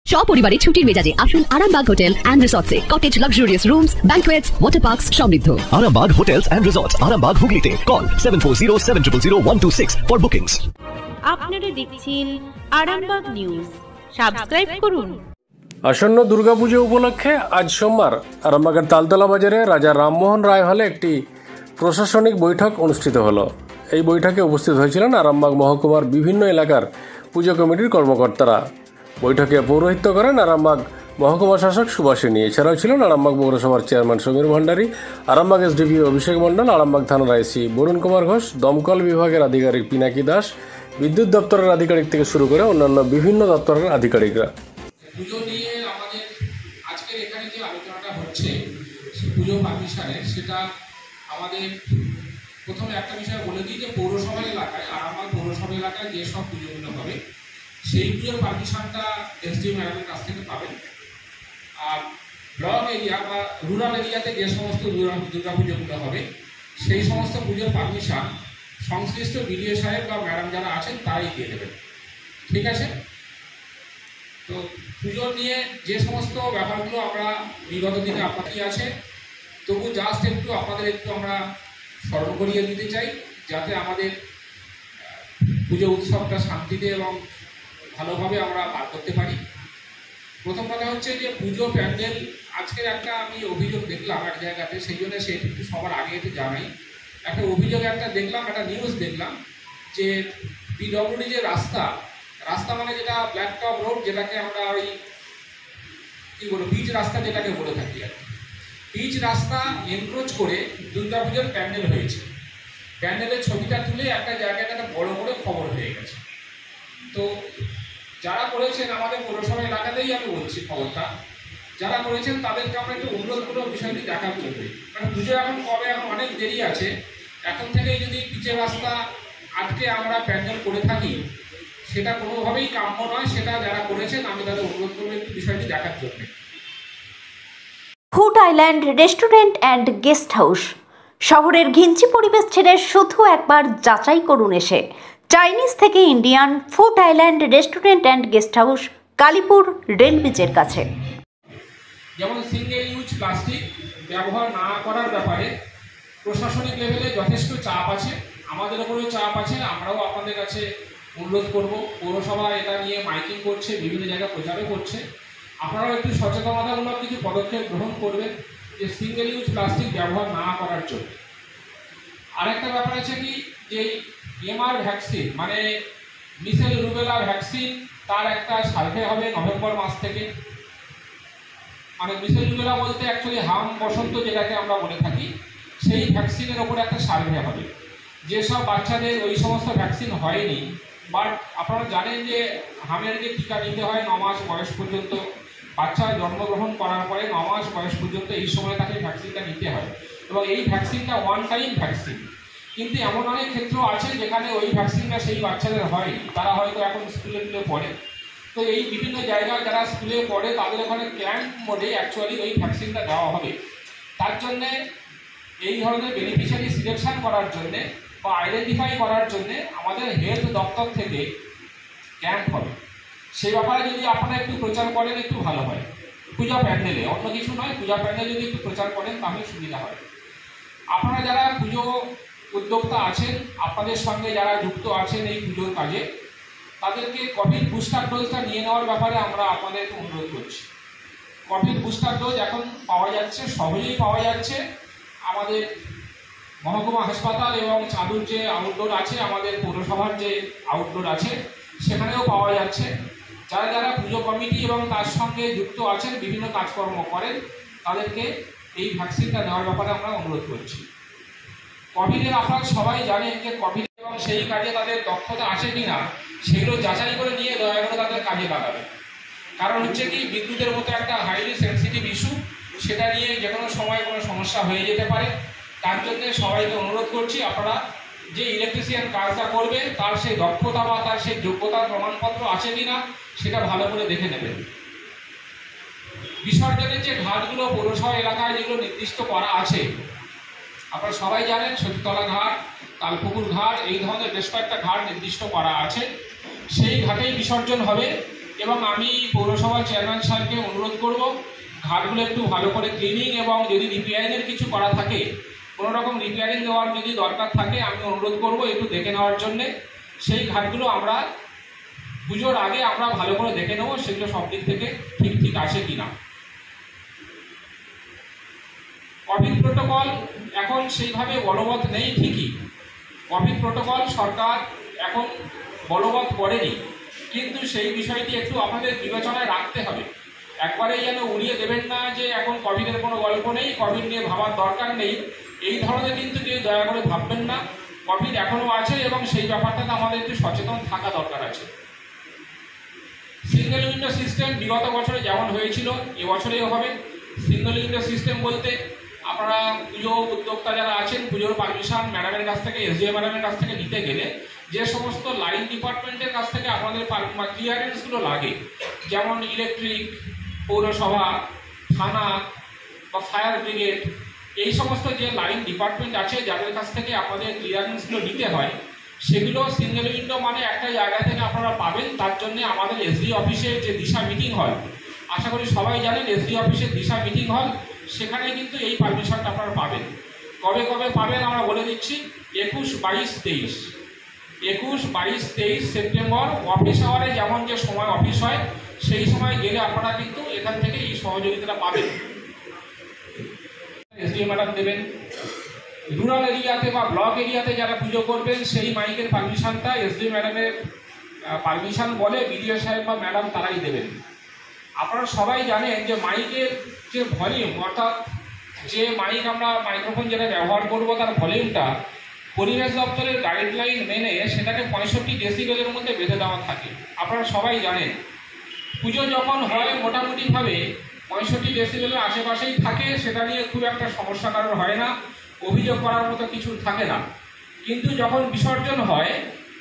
সপরিবারে ছুটির মেজাজে আসুন আরামবাগ হোটেল অ্যান্ড রিসর্টসে। Cottage luxurious rooms, banquets, water parks সমৃদ্ধ। Arambag Hotels and Resorts, Arambag Hooghly, call 7407000126 for bookings. আপনারা দেখছেন আরামবাগ নিউজ, সাবস্ক্রাইব করুন। আসন্ন দুর্গাপুজো উপলক্ষে আজ সোমবার আরামবাগের তালতলা বাজারে রাজা রামমোহন রায় হলে একটি প্রশাসনিক বৈঠক অনুষ্ঠিত হলো। এই বৈঠকে উপস্থিত হয়েছিলেন আরামবাগ মহকুমার বিভিন্ন এলাকার পুজো কমিটির কর্মকর্তারা। বৈঠকে পৌরোহিত্য করেন আরামবাগ মহকুমা শাসক সুভাষিনী। এছাড়াও ছিলেন আরামবাগ পৌরসভার চেয়ারম্যান সমীর ভান্ডারী, আরামবাগ এসডিপিও অভিষেক মণ্ডল, আরামবাগ থানার আইসি বরুণ কুমার ঘোষ, দমকল বিভাগের আধিকারিক পিনাকি দাস, বিদ্যুৎ দপ্তরের আধিকারিক থেকে শুরু করে অন্যান্য বিভিন্ন দপ্তরের আধিকারিকরা। পুজো নিয়ে আমাদের আজকের এখানে যে আলোচনাটা হচ্ছে পুজো পারমিশনের, সেটা আমাদের প্রথমে একটা বিষয় বলে দিই যে পৌরসভা এলাকায়, আরামবাগ পৌরসভা এলাকায় যেসব পুজোগুলো হবে সেই পুজোর পারমিশনটা এসডিও ম্যাডামের কাছ থেকে পাবেন। আর ব্লক এরিয়া বা রুরাল এরিয়াতে যে সমস্ত দুর্গা পুজোগুলো হবে সেই সমস্ত পুজোর পারমিশন সংশ্লিষ্ট বিডিও সাহেব বা ম্যাডাম যারা আছেন তারাই দিয়ে দেবেন। ঠিক আছে? তো পুজো নিয়ে যে সমস্ত ব্যাপারগুলো আমরা বিগত দিনে আপনাদের আছে, তবু জাস্ট আপনাদের একটু আমরা স্মরণ করিয়ে দিতে চাই, যাতে আমাদের পুজো উৎসবটা শান্তিতে এবং ভালোভাবে আমরা পার করতে পারি। প্রথম কথা হচ্ছে যে পুজো প্যান্ডেল, আজকের একটা আমি অভিযোগ দেখলাম এক জায়গাতে, সেই জন্য সেটা একটু সবার আগে একটু জানাই। একটা অভিযোগ দেখলাম, একটা নিউজ দেখলাম যে পিডব্লিউডি যে রাস্তা মানে যেটা ব্ল্যাক টপ রোড, যেটাকে আমরা ওই কী বলবো পিচ রাস্তা যেটাকে বলে থাকি আর কি, পিচ রাস্তা এনক্রোচ করে দুর্গাপুজোর প্যান্ডেল হয়েছে। প্যান্ডেলের ছবিটা তুলে একটা জায়গায় একটা বড় করে খবর হয়ে গেছে। তো যারা করেছেন আমাদের পৌরসভা এলাকাতেই আমি বলছি খবরটা, যারা করেছেন তাদেরকে আমরা একটু অনুরোধ করবো বিষয়টি দেখার জন্য। কারণ পুজো এখন কবে, এখন অনেক দেরি আছে, এখন থেকেই যদি পিচের রাস্তা আটকে আমরা প্যান্ডেল করে থাকি সেটা কোনোভাবেই কাম্য নয়। সেটা যারা করেছেন আমি তাদের অনুরোধ করবো একটু বিষয়টি দেখার জন্য। Food island restaurant and guest house. শহরের ঘিঞ্চি পরিবেশ ছেড়ে শুধু একবার যাচাই করুন এসে। চাইনিজ থেকে Indian, food island restaurant and guest house, Kalipur rail ব্রিজের কাছে। যেমন সিঙ্গেল ইউজ প্লাস্টিক ব্যবহার না করার ব্যাপারে প্রশাসনিক লেভেলে যথেষ্ট চাপ আছে, আমাদের উপরেও চাপ আছে। আমরাও আপনাদের কাছে অনুরোধ করব, পৌরসভা এটা নিয়ে মাইকিং করছে, বিভিন্ন জায়গায় প্রচারও করছে, আপনারাও একটু সচেতনতামূলক কিছু পদক্ষেপ গ্রহণ করবেন যে সিঙ্গেল ইউজ প্লাস্টিক ব্যবহার না করার জন্য। আরেকটা ব্যাপার আছে কি, যে এমআর ভ্যাকসিন মানে মিসেল রুবেলা ভ্যাকসিন, তার একটা সার্ভে হবে নভেম্বর মাস থেকে। মানে মিসেল রুবেলা বলতে অ্যাকচুয়ালি হাম বসন্ত যেটাকে আমরা বলে থাকি, সেই ভ্যাকসিনের ওপরে একটা সার্ভে হবে। যেসব বাচ্চাদের ওই সমস্ত ভ্যাকসিন হয়নি, বাট আপনারা জানেন যে হামের যে টিকা নিতে হয় 9 মাস বয়স পর্যন্ত, বাচ্চা জন্মগ্রহণ করার পরে 9 মাস বয়স পর্যন্ত এই সময় তাকে ভ্যাকসিনটা নিতে হয়, এবং এই ভ্যাকসিনটা ওয়ান টাইম ভ্যাকসিন। কিন্তু এমন অনেক ক্ষেত্র আছে যেখানে ওই ভ্যাকসিনটা সেই বাচ্চাদের হয়, তারা হয়তো এখন স্কুলে পড়ে। তো এই বিভিন্ন জায়গায় যারা স্কুলে পড়ে তাদের ওখানে ক্যাম্প মোডে অ্যাকচুয়ালি ওই ভ্যাকসিনটা দেওয়া হবে। তার জন্যে এই ধরনের বেনিফিশিয়ারি সিলেকশন করার জন্যে বা আইডেন্টিফাই করার জন্যে আমাদের হেলথ দপ্তর থেকে ক্যাম্প হবে। সেই ব্যাপারে যদি আপনারা একটু প্রচার করেন একটু ভালো হয়। পূজা প্যান্ডেলে, অন্য কিছু নয়, পূজা প্যান্ডেলে যদি একটু প্রচার করেন তাহলে সুবিধা হয়। আপনারা যারা পুজো উদ্যোক্তা আছেন, আপনাদের সঙ্গে যারা যুক্ত আছেন এই পুজোর কাজে, তাদেরকে কোভিড বুস্টার ডোজটা নিয়ে নেওয়ার ব্যাপারে আমরা আপনাদের অনুরোধ করছি। কোভিড বুস্টার ডোজ এখন পাওয়া যাচ্ছে, সহজেই পাওয়া যাচ্ছে। আমাদের মহকুমা হাসপাতাল এবং চালুর যে আউটডোর আছে, আমাদের পৌরসভার যে আউটডোর আছে, সেখানেও পাওয়া যাচ্ছে। যারা যারা পুজো কমিটি এবং তার সঙ্গে যুক্ত আছেন, বিভিন্ন কাজকর্ম করেন, তাদেরকে এই ভ্যাকসিনটা নেওয়ার ব্যাপারে আমরা অনুরোধ করছি। কোভিডে আপনারা সবাই জানেন যে কোভিড এবং সেই কাজে তাদের দক্ষতা আছে কিনা সেগুলো যাচাই করে নিয়ে দয়া করে তাদের কাজে লাগাবে। কারণ হচ্ছে কি, বিদ্যুতের মতো একটা হাইলি সেন্সিটিভ ইস্যু, সেটা নিয়ে যে কোনো সময় কোনো সমস্যা হয়ে যেতে পারে। তার জন্য সবাইকে অনুরোধ করছি, আপনারা যে ইলেকট্রিশিয়ান কাজটা করবে তার সেই দক্ষতা বা তার সেই যোগ্যতার প্রমাণপত্র আছে কিনা সেটা ভালো করে দেখে নেবেন। বিসর্জনের যে ঘাটগুলো পৌরসভা এলাকায় যেগুলো নির্দিষ্ট করা আছে, আপনারা সবাই জানেন সতীতলা ঘাট, তালপুকুর ঘাট, এই ধরনের বেশ কয়েকটা ঘাট নির্দিষ্ট করা আছে। সেই ঘাটেই বিসর্জন হবে এবং আমি পৌরসভার চেয়ারম্যান সাহেবকে অনুরোধ করব ঘাটগুলো একটু ভালো করে ক্লিনিং এবং যদি রিপেয়ারিংয়ের কিছু করা থাকে, কোনো রকম রিপেয়ারিং দেওয়ার যদি দরকার থাকে আমি অনুরোধ করব একটু দেখে নেওয়ার জন্যে। সেই ঘাটগুলো আমরা পুজোর আগে আমরা ভালো করে দেখে নেব সেগুলো সব দিক থেকে ঠিক আছে কিনা। কোভিড প্রোটোকল এখন সেইভাবে বলবৎ নেই ঠিকই, কোভিড প্রোটোকল সরকার এখন বলবৎ করেনি, কিন্তু সেই বিষয়টি একটু আমাদের বিবেচনায় রাখতে হবে। একবারেই যেন উড়িয়ে দেবেন না যে এখন কোভিডের কোনো গল্প নেই, কোভিড নিয়ে ভাবার দরকার নেই, এই ধরনের কিন্তু কেউ দয়া করে ভাববেন না। কোভিড এখনও আছে এবং সেই ব্যাপারটাতে আমাদের একটু সচেতন থাকা দরকার আছে। সিঙ্গেল উইন্ডো সিস্টেম বিগত বছরে যেমন হয়েছিল এবছরেও হবে। সিঙ্গেল উইন্ডো সিস্টেম বলতে আপনারা পুজো উদ্যোক্তা যারা আছেন পুজোর পারমিশন ম্যাডামের কাছ থেকে, এসডিও ম্যাডামের কাছ থেকে নিতে গেলে যে সমস্ত লাইন ডিপার্টমেন্টের কাছ থেকে আপনাদের ক্লিয়ারেন্সগুলো লাগে, যেমন ইলেকট্রিক, পৌরসভা, থানা বা ফায়ার ব্রিগেড, এই সমস্ত যে লাইন ডিপার্টমেন্ট আছে যাদের কাছ থেকে আপনাদের ক্লিয়ারেন্সগুলো নিতে হয়, সেগুলো সিঙ্গেল উইন্ডো মানে একটা জায়গা থেকে আপনারা পাবেন। তার জন্য আমাদের এসডি অফিসের যে দিশা মিটিং হল, আশা করি সবাই জানেন এসডি অফিসের দিশা মিটিং হল, সেখানে কিন্তু এই পারমিশনটা আপনারা পাবেন। কবে কবে পাবেন আমরা বলে দিচ্ছি, 21, 22, 23। 21, 22, 23 সেপ্টেম্বর অফিস আওয়ারে যেমন যে সময় অফিস হয় সেই সময় গেলে আপনারা কিন্তু এখান থেকে এই সহযোগিতাটা পাবেন। এসডিও ম্যাডাম দেবেন। রুরাল এরিয়াতে বা ব্লক এরিয়াতে যারা পুজো করবেন সেই মাইকের পারমিশনটা এসডিও ম্যাডামের পারমিশন বলে বিডিও সাহেব বা ম্যাডাম তারাই দেবেন। আপনারা সবাই জানেন যে মাইকের যে ভলিউম, অর্থাৎ যে মাইক আমরা মাইক্রোফোন যেটা ব্যবহার করব তার ভলিউমটা পরিবেশ দপ্তরের গাইডলাইন মেনে সেটাকে 65 ডেসিবেলের মধ্যে বেঁধে দেওয়া থাকে। আপনারা সবাই জানেন পুজো যখন হয় মোটামুটিভাবে 65 ডেসিবেলের আশেপাশেই থাকে, সেটা নিয়ে খুব একটা সমস্যা কারোর হয় না, অভিযোগ করার মতো কিছু থাকে না। কিন্তু যখন বিসর্জন হয়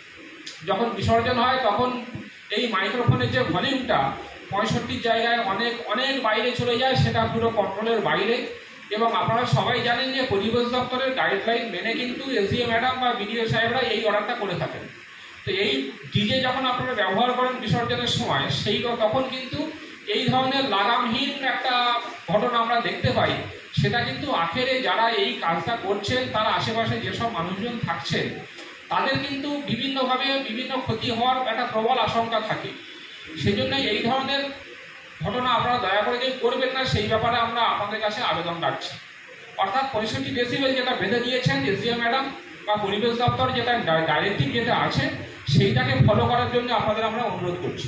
তখন এই মাইক্রোফোনের যে ভলিউমটা 65 জায়গায় অনেক বাইরে চলে যায়, সেটা পুরো কন্ট্রোলের বাইরে। এবং আপনারা সবাই জানেন যে পরিবেশ দপ্তরের গাইডলাইন মেনে কিন্তু এসডিও ম্যাডাম বা বিডিও সাহেবরা এই অর্ডারটা করে থাকেন। তো এই ডিজে যখন আপনারা ব্যবহার করেন বিসর্জনের সময় তখন কিন্তু এই ধরনের লাগামহীন একটা ঘটনা আমরা দেখতে পাই। সেটা কিন্তু আখেরে যারা এই কাজটা করছেন তারা আশেপাশে যেসব মানুষজন থাকছেন তাদের কিন্তু বিভিন্নভাবে বিভিন্ন ক্ষতি হওয়ার একটা প্রবল আশঙ্কা থাকে। সেই জন্য এই ধরনের ঘটনা আপনারা দয়া করে যে করবেন না, সেই ব্যাপারে আমরা আপনাদের কাছে আবেদন রাখছি। অর্থাৎ 65 ডেসিবেল যেটা বেঁধে দিয়েছেন এসডিও ম্যাডাম বা পরিবেশ দপ্তর, যেটা ডাইরেক্টিভ যেটা আছে সেইটাকে ফলো করার জন্য আপনাদের আমরা অনুরোধ করছি।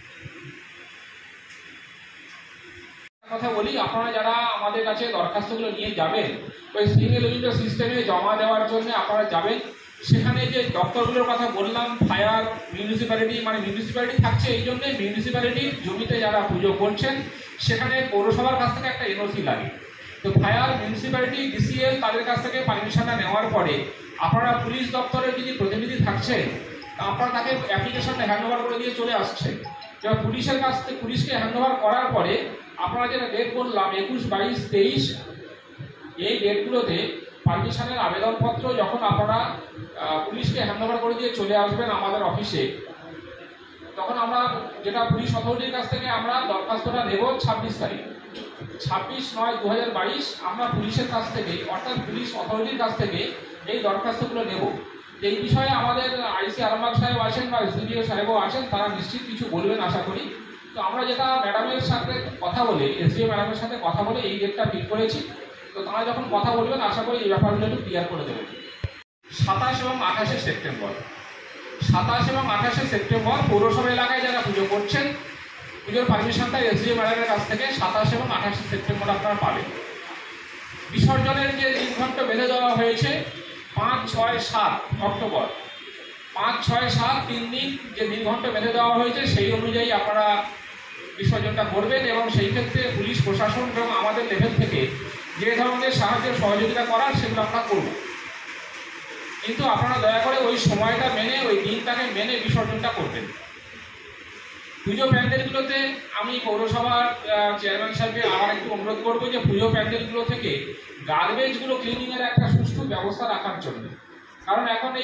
কথা বলি, আপনারা যারা আমাদের কাছে দরখাস্তগুলো নিয়ে যাবেন ওই সিঙ্গেল উইন্ডো সিস্টেমে জমা দেওয়ার জন্য আপনারা যাবেন, সেখানে যে দপ্তরগুলোর কথা বললাম, ফায়ার, মিউনিসিপ্যালিটি থাকছে, এই জন্যই মিউনিসিপ্যালিটির জমিতে যারা পুজো করছেন সেখানে পৌরসভার কাছ থেকে একটা এনওসি লাগে। তো ফায়ার, মিউনিসিপ্যালিটি, ডিসিএল তাদের কাছ থেকে পারমিশনটা নেওয়ার পরে আপনারা পুলিশ দপ্তরের যদি প্রতিনিধি থাকছেন আপনারা তাকে অ্যাপ্লিকেশনটা হ্যান্ডওভার করে দিয়ে চলে আসছেন। এবার পুলিশের কাছ থেকে পুলিশকে হ্যান্ডওভার করার পরে আপনারা যেটা ডেট বললাম 21, 22, 23, এই ডেটগুলোতে পারমিশনের আবেদনপত্র যখন আপনারা পুলিশকে হ্যান্ডওভার করে দিয়ে চলে আসবেন আমাদের অফিসে, তখন আমরা যেটা পুলিশ অথরিটির কাছ থেকে আমরা দরখাস্তটা নেব 26 তারিখ, 26/9/2022 আমরা পুলিশের কাছ থেকে অর্থাৎ পুলিশ অথরিটির কাছ থেকে এই দরখাস্তগুলো নেব। এই বিষয়ে আমাদের আইসি আরামবাগ সাহেব আছেন বা এসডিও সাহেবও আছেন, তারা নিশ্চিত কিছু বলবেন আশা করি। তো আমরা যেটা ম্যাডামের সাথে কথা বলে, এসডিও ম্যাডামের সাথে কথা বলে এই ডেটটা ঠিক করেছি। তো তারা যখন কথা বলবেন আশা করি এই ব্যাপারগুলো একটু ক্লিয়ার করে দেবেন। 27 এবং 28 সেপ্টেম্বর, 27 এবং 28 সেপ্টেম্বর পৌরসভা এলাকায় যারা পুজো করছেন পুজোর পারমিশনটা এসডিও ম্যাডামের কাছ থেকে 27 এবং 28 সেপ্টেম্বর আপনারা পাবেন। বিসর্জনের যে দিনক্ষণ বেঁধে দেওয়া হয়েছে 5, 6, 7 অক্টোবর, 5, 6, 7 3 দিন যে দিনক্ষণ বেঁধে দেওয়া হয়েছে সেই অনুযায়ী আপনারা বিসর্জনটা করবেন। এবং সেই ক্ষেত্রে পুলিশ প্রশাসন এবং আমাদের লেভেল থেকে যে ধরনের সাহায্য সহযোগিতা করার সেগুলো আমরা করব। কিন্তু আপনারা দয়া করে ওই সময়টা মেনে, ওই দিনটাকে মেনে বিসর্জনটা করবেন। পুজো প্যান্ডেলগুলোতে আমি পৌরসভার চেয়ারম্যান সাহেবকে আবার একটু অনুরোধ করবো যে পুজো প্যান্ডেলগুলো থেকে গার্বেজগুলো ক্লিনিংয়ের একটা সুষ্ঠু ব্যবস্থা রাখার জন্য। কারণ এখন এই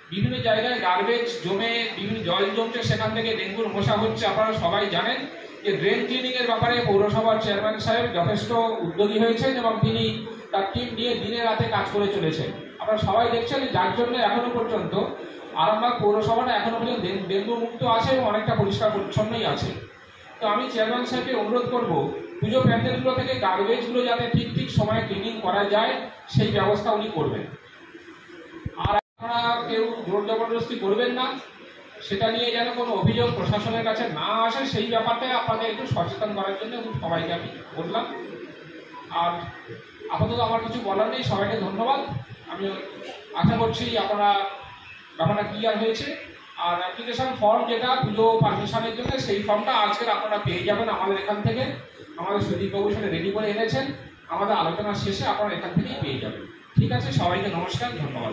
বিভিন্ন জায়গায় গার্বেজ জমে বিভিন্ন জল জমছে, সেখান থেকে ডেঙ্গুর মশা হচ্ছে। আপনারা সবাই জানেন যে ড্রেন ক্লিনিংয়ের ব্যাপারে পৌরসভার চেয়ারম্যান সাহেব যথেষ্ট উদ্যোগী হয়েছেন এবং তিনি তার টিম নিয়ে দিনে রাতে কাজ করে চলেছেন। আপনারা সবাই দেখছেন, যার জন্য এখনো পর্যন্ত আরামবাগ পৌরসভাটা এখনো পর্যন্ত ডেঙ্গু মুক্ত আছে এবং অনেকটা পরিষ্কার পরিচ্ছন্নই আছে। তো আমি চেয়ারম্যান সাহেবকে অনুরোধ করব পুজো প্যান্ডেলগুলো থেকে গার্বেজগুলো যাতে ঠিক ঠিক সময়ে ক্লিনিং করা যায় সেই ব্যবস্থা উনি করবেন। আর আপনারা কেউ জোর জবরদস্তি করবেন না, সেটা নিয়ে যেন কোনো অভিযোগ প্রশাসনের কাছে না আসে সেই ব্যাপারটাই আপনাদের একটু সচেতন করার জন্য সবাইকে আমি বললাম। আর আপাতত আমার কিছু বলার নেই, সবাইকে ধন্যবাদ। আমি আশা করছি ব্যাপারটা ক্লিয়ার হয়েছে। আর অ্যাপ্লিকেশন ফর্ম যেটা পুজো পারমিশনের জন্য, সেই ফর্মটা আজকের আপনারা পেয়ে যাবেন আমাদের এখান থেকে। আমাদের সুদীপবাবু সেটা রেডি করে এনেছেন, আমাদের আলোচনা শেষে আপনারা এখান থেকেই পেয়ে যাবেন। ঠিক আছে, সবাইকে নমস্কার, ধন্যবাদ।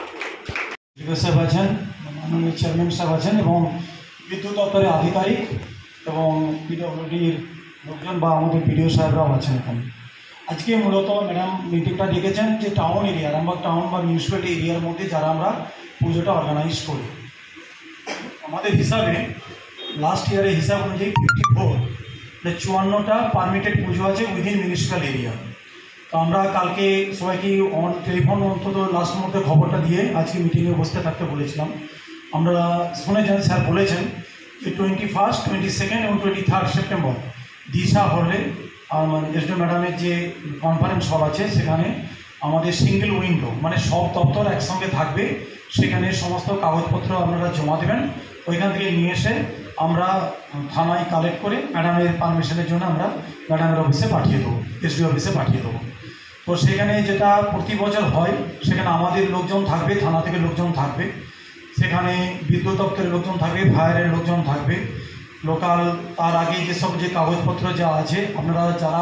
সাহেব আছেন, মাননীয় চেয়ারম্যান সাহেব আছেন এবং বিদ্যুৎ দপ্তরের আধিকারিক এবং পিডব্লিউডির লোকজন বা আমাদের বিডিও সাহেবরাও আছেন এখানে। আজকে মূলত ম্যাডাম মিটিংটা ডেকেছেন যে টাউন এরিয়া, আরামবাগ টাউন বা মিউনিসিপ্যালিটি এরিয়ার মধ্যে যারা আমরা পুজোটা অর্গানাইজ করি। আমাদের হিসাবে লাস্ট ইয়ারের হিসাব অনুযায়ী 54 54টা পারমিটেড পুজো আছে উইদিন মিউনিসিপ্যাল এরিয়া। তো আমরা কালকে সবাইকে অন টেলিফোন অন্তত লাস্ট মুহূর্তে খবরটা দিয়ে আজকে মিটিংয়ে বসতে থাকতে বলেছিলাম। আমরা শুনেছেন, স্যার বলেছেন যে 21, 22 এবং 23 সেপ্টেম্বর দিশা হলে এসডিও ম্যাডামের যে কনফারেন্স হল আছে সেখানে আমাদের সিঙ্গেল উইন্ডো মানে সব দপ্তর একসঙ্গে থাকবে। সেখানে সমস্ত কাগজপত্র আপনারা জমা দেবেন, ওইখান থেকে নিয়ে এসে আমরা থানায় কালেক্ট করে ম্যাডামের পারমিশনের জন্য আমরা ম্যাডামের অফিসে পাঠিয়ে দেবো, এসডিও অফিসে পাঠিয়ে দেবো। তো সেখানে যেটা প্রতি বছর হয়, সেখানে আমাদের লোকজন থাকবে, থানা থেকে লোকজন থাকবে, সেখানে বিদ্যুৎ দপ্তরের লোকজন থাকবে, ফায়ারের লোকজন থাকবে, লোকাল তার আগে যেসব যে কাগজপত্র যা আছে আপনারা যারা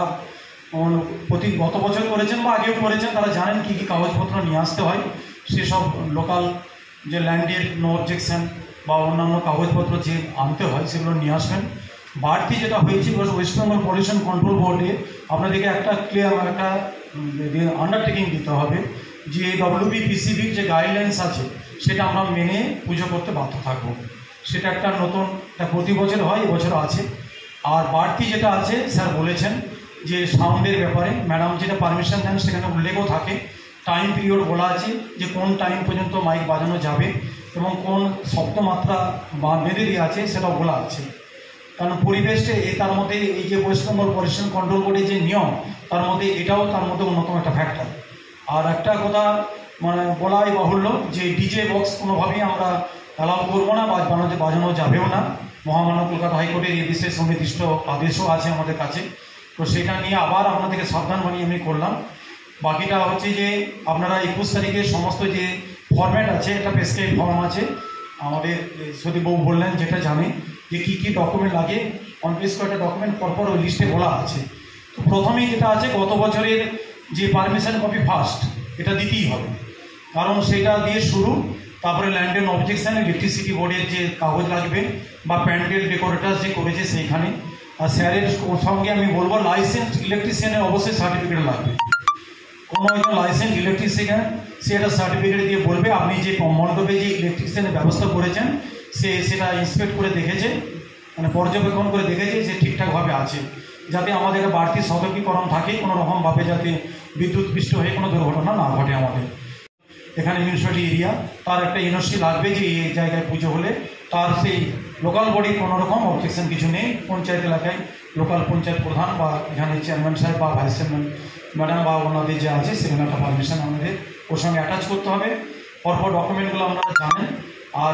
গত বছর করেছেন বা আগেও করেছেন তারা জানেন কী কী কাগজপত্র নিয়ে আসতে হয়। সেসব লোকাল যে ল্যান্ডের নো অবজেকশন বা অন্যান্য কাগজপত্র যে আনতে হয় সেগুলো নিয়ে আসবেন। বাড়তি যেটা হয়েছে ওয়েস্ট বেঙ্গল পলিউশন কন্ট্রোল বোর্ডে আপনাদেরকে একটা ক্লিয়ার একটা আন্ডারটেকিং দিতে হবে যে WBPCBর যে গাইডলাইন্স আছে সেটা আমরা মেনে পুজো করতে বাধ্য থাকবো। সেটা একটা নতুন, এটা প্রতি বছর হয়, এবছরও আছে। আর বাড়তি যেটা আছে স্যার বলেছেন যে সাউন্ডের ব্যাপারে ম্যাডাম যেটা পারমিশন দেন সেখানে উল্লেখও থাকে, টাইম পিরিয়ড বলা আছে যে কোন টাইম পর্যন্ত মাইক বাজানো যাবে এবং কোন শব্দমাত্রা বা বেঁধে দিয়ে আছে সেটাও বলা আছে। কারণ পরিবেশে তার মধ্যে এই যে ওয়েস্ট বেঙ্গল পলিউশন কন্ট্রোল বোর্ডের যে নিয়ম তার মধ্যে এটাও তার মধ্যে অন্যতম একটা ফ্যাক্টর। আর একটা কথা মানে বলাই বাহুল্য যে ডিজে বক্স কোনোভাবেই আমরা অ্যালাউ করবো না, বাজানো যাবেও না। মহামান্য কলকাতা হাইকোর্টের এই বিশেষ সুনির্দিষ্ট আদেশও আছে আমাদের কাছে। তো সেটা নিয়ে আবার আপনাদেরকে সাবধান বানিয়ে আমি করলাম। বাকিটা হচ্ছে যে আপনারা 21 তারিখে সমস্ত যে ফরম্যাট আছে, একটা প্রেসক্রাইব ফর্ম আছে, আমাদের সদীপবাবু বললেন যেটা জানে যে কী কী ডকুমেন্ট লাগে, 29 কয়েকটা ডকুমেন্ট পরপর ওই লিস্টে বলা আছে। তো প্রথমেই যেটা আছে গত বছরের যে পারমিশন কপি ফার্স্ট, এটা দিতেই হবে, কারণ সেটা দিয়ে শুরু। তারপরে ল্যান্ড অ্যান্ড অবজেকশন, ইলেকট্রিসিটি বোর্ডের যে কাগজ লাগবে বা প্যান্ডেল ডেকোরেটার্স যে করেছে সেইখানে। আর স্যারের সঙ্গে আমি বলবো লাইসেন্স ইলেকট্রিশিয়ানের অবশ্যই সার্টিফিকেট লাগবে। কোনো একজন লাইসেন্স ইলেকট্রিশিয়ান সে একটা সার্টিফিকেট দিয়ে বলবে আপনি যে মণ্ডপে যে ইলেকট্রিশিয়ানের ব্যবস্থা করেছেন সেটা ইন্সপেক্ট করে দেখেছে, মানে পর্যবেক্ষণ করে দেখেছে যে ঠিকঠাকভাবে আছে, যাতে আমাদের বাড়তি সতর্কীকরণ থাকে, কোনো রকমভাবে যাতে বিদ্যুৎ পৃষ্ঠ হয়ে কোনো দুর্ঘটনা না ঘটে। আমাদের এখানে মিউনিসিপ্যালিটি এরিয়া তার একটা ইউনিভার্সিটি লাগবে যে এই জায়গায় পুজো হলে তার সেই লোকাল বডির কোনো রকম অবজেকশন কিছু নেই। পঞ্চায়েত এলাকায় লোকাল পঞ্চায়েত প্রধান বা এখানে চেয়ারম্যান সাহেব বা ভাইস চেয়ারম্যান ম্যাডাম বা ওনাদের যে আছে সেখানে একটা পারমিশন আমাদের ওর সঙ্গে অ্যাটাচ করতে হবে। পরপর ডকুমেন্টগুলো আপনারা জানেন। আর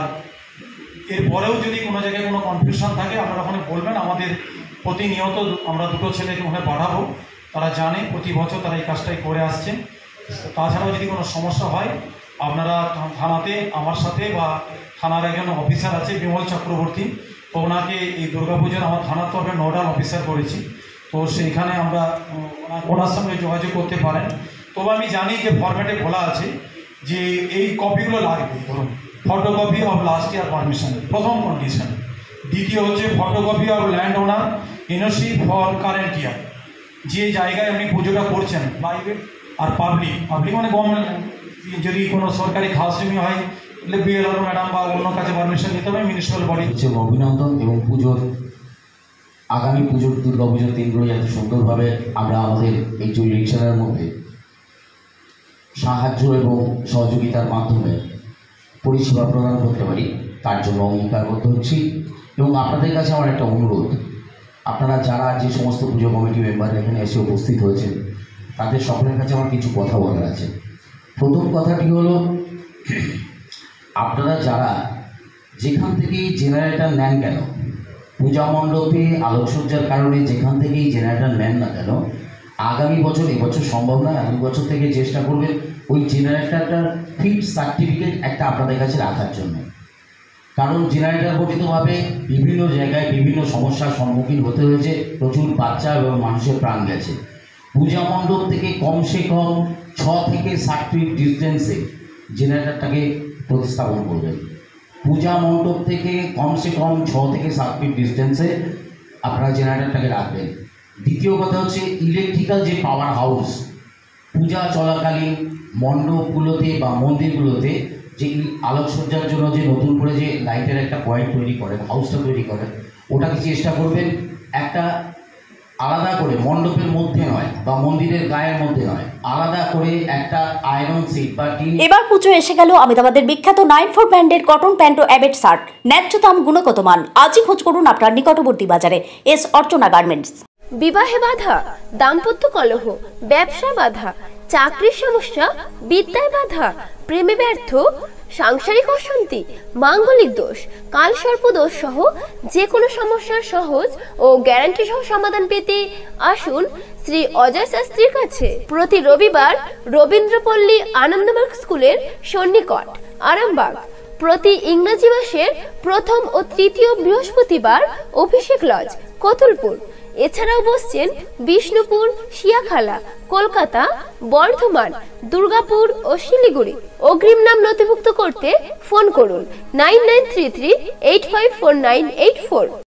এরপরেও যদি কোনো জায়গায় কোনো কনফিউশন থাকে আপনারা ওখানে বলবেন। আমাদের প্রতিনিয়ত আমরা দুটো ছেলেকে ওখানে পাঠাবো, তারা জানে প্রতি বছর তারা এই কাজটাই করে আসছে। তাছাড়াও যদি কোনো সমস্যা হয় আপনারা থানাতে আমার সাথে বা থানার একজন অফিসার আছে বিমল চক্রবর্তী, তো ওনাকে এই দুর্গাপুজোর আমার থানার তরফে নোডাল অফিসার করেছি, তো সেইখানে আমরা ওনার সঙ্গে যোগাযোগ করতে পারেন। তবে আমি জানি যে ফরম্যাটে বলা আছে যে এই কপিগুলো লাগবে। ধরুন photocopy of last year permission প্রথম কন্ডিশন, দ্বিতীয় হচ্ছে photocopy of land owner NOC for current year. যে জায়গায় আপনি পুজোটা করছেন প্রাইভেট আর পাবলিক মানে গভর্নমেন্ট, যদি কোনো সরকারি খাস জমি হয় বিএলআর ম্যাডাম বা অন্য কাজে পারমিশন নিতে হবে মিউনিসিপ্যাল বডি। হচ্ছে অভিনন্দন এবং পুজোর আগামী পুজোর দুর্গাপুজোর দিনগুলো যাতে সুন্দরভাবে আমরা আমাদের এই জুরিডিকশনের মধ্যে সাহায্য এবং সহযোগিতার মাধ্যমে পরিষেবা প্রদান করতে পারি তার জন্য অঙ্গীকারবদ্ধ হচ্ছি। এবং আপনাদের কাছে আমার একটা অনুরোধ, আপনারা যারা যে সমস্ত পুজো কমিটি মেম্বার এখানে এসে উপস্থিত হয়েছেন তাদের সকলের কাছে আমার কিছু কথা বলার আছে। প্রথম কথাটি হলো, আপনারা যারা যেখান থেকেই জেনারেটর নেন কেন, পূজা মণ্ডপে আলোকসজ্জার কারণে যেখান থেকেই জেনারেটর নেন না কেন, আগামী বছর, এবছর সম্ভব না, আগামী বছর থেকে চেষ্টা করবেন ওই জেনারেটরটার ফিট সার্টিফিকেট একটা আপনাদের কাছে রাখার জন্য। কারণ জেনারেটর গঠিতভাবে বিভিন্ন জায়গায় বিভিন্ন সমস্যার সম্মুখীন হতে হয়েছে, প্রচুর বাচ্চা এবং মানুষের প্রাণ গেছে। পূজা মণ্ডপ থেকে কমসে কম 6 থেকে 7 ফিট ডিস্টেন্সে জেনারেটরটাকে প্রতিস্থাপন করবেন। পূজা মণ্ডপ থেকে কমসে কম 6 থেকে 7 ফিট ডিস্টেন্সে আপনারা জেনারেটরটাকে রাখবেন। দ্বিতীয় কথা হচ্ছে, ইলেকট্রিক্যাল যে পাওয়ার হাউস পূজা চলাকালীন মণ্ডপগুলোতে বা মন্দিরগুলোতে যে আলোকসজ্জার জন্য যে নতুন করে যে লাইটের একটা পয়েন্ট তৈরি করেন, হাউসটা তৈরি করেন, ওটাকে চেষ্টা করবেন একটা আলাদা করে, মণ্ডপের মধ্যে নয় বা মন্দিরের গায়ের মধ্যে নয়, আলাদা করে একটা আয়রন সিট বা টিন। এবার পুজো এসে গেল আহমেদাবাদের বিখ্যাত 94 ব্র্যান্ডের কটন প্যান্ট ও অ্যাবেট শার্ট, ন্যায্য দাম, গুণগত মান। আজই খোঁজ করুন আপনার নিকটবর্তী বাজারে এস অর্চনা গার্মেন্টস। বিবাহে বাধা, দাম্পত্য কলহ, ব্যবসা বাধা, চাকরির সমস্যা, বিদ্যায় বাধা, প্রেমে ব্যর্থ, সাংসারিক অশান্তি, মাঙ্গলিক দোষ, কালসর্প দোষ সহ যে কোনো সমস্যার সহজ ও গ্যারান্টি সহ সমাধান পেতে আসুন শ্রী অজয় শাস্ত্রীর কাছে। প্রতি রবিবার রবীন্দ্রপল্লী আনন্দমার্গ স্কুলের সন্নিকট আরামবাগ। প্রতি ইংরেজি মাসের প্রথম ও তৃতীয় বৃহস্পতিবার অভিষেক লজ, কতুলপুর। এছাড়াও বসছেন বিষ্ণুপুর, শিয়াখালা, কলকাতা, বর্ধমান, দুর্গাপুর ও শিলিগুড়ি। অগ্রিম নাম নথিভুক্ত করতে ফোন করুন 9933854984।